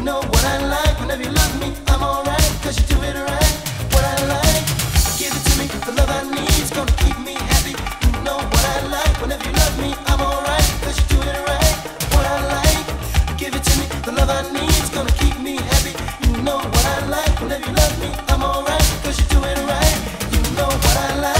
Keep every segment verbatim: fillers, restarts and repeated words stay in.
know what I like. Whenever you love me, I'm alright, cause you do it right. What I like, give it to me. The love I need is gonna keep me happy. You know what I like. Whenever you love me, I'm alright, cause you do it right. What I like, give it to me. The love I need is gonna keep me happy. You know what I like. Whenever you love me, I'm alright, cause you do it right. You know what I like.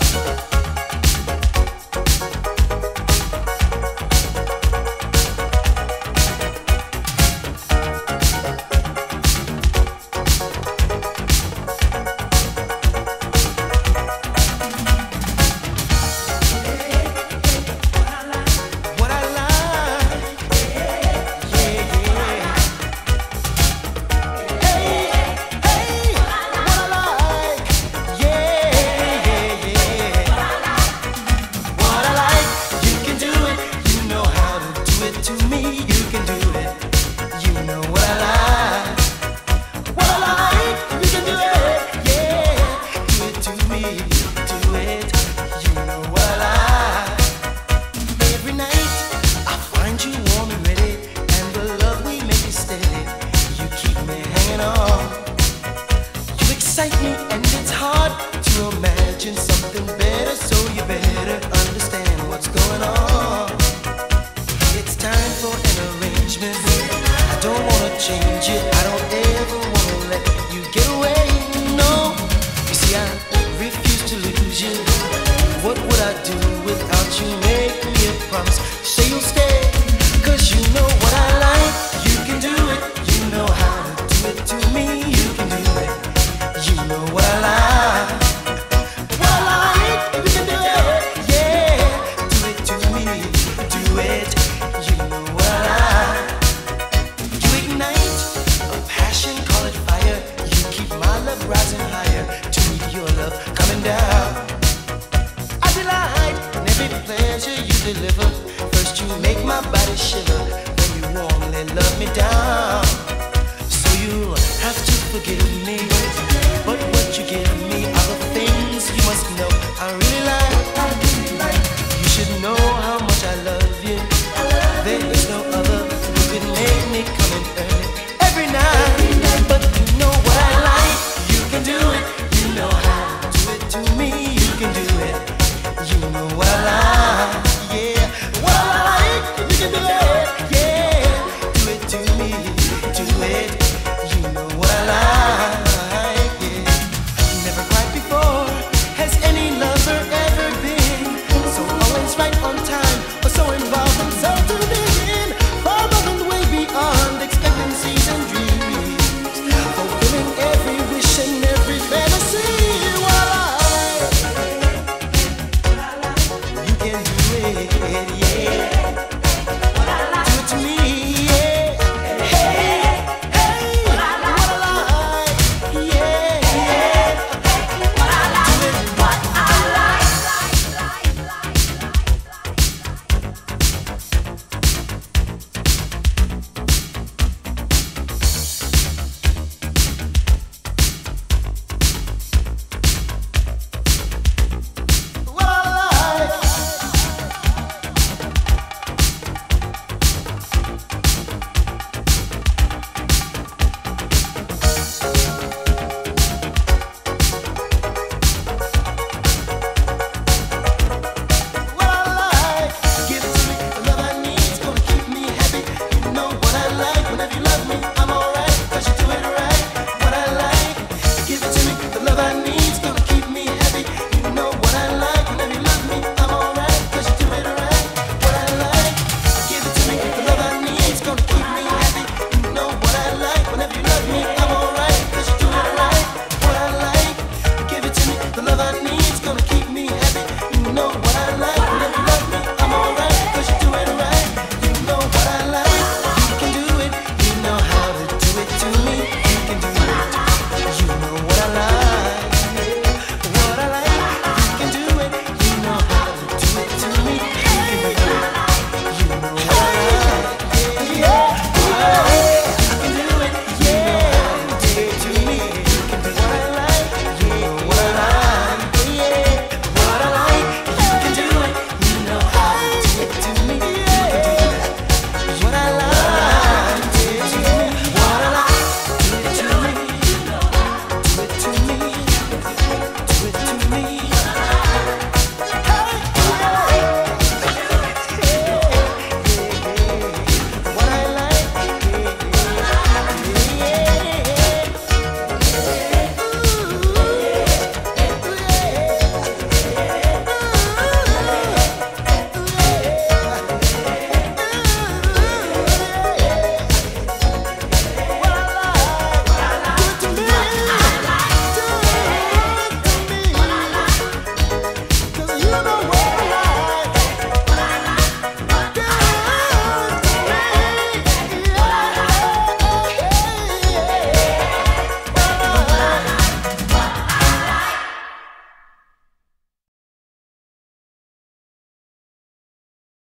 Excite me, and it's hard to imagine something better, so you better understand what's going on. It's time for an arrangement. I don't wanna change it, I don't